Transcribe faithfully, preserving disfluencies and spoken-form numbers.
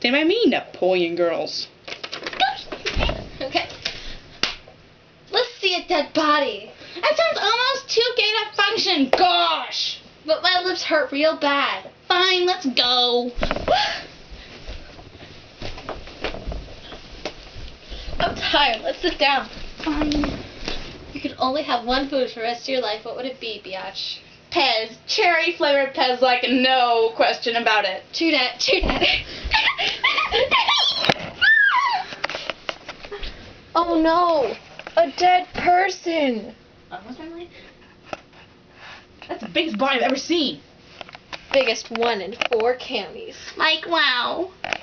Stand by me, Napoleon girls. Okay. Let's see a dead body. That sounds almost too gay to function. Gosh. But my lips hurt real bad. Fine, let's go. I'm tired. Let's sit down. Fine. You could only have one food for the rest of your life. What would it be, Biatch? Pez. Cherry flavored Pez, like no question about it. True that. True that. Oh no! A dead person! Uh, what's my line? That's the biggest body I've ever seen. Biggest one in four counties. Like, wow.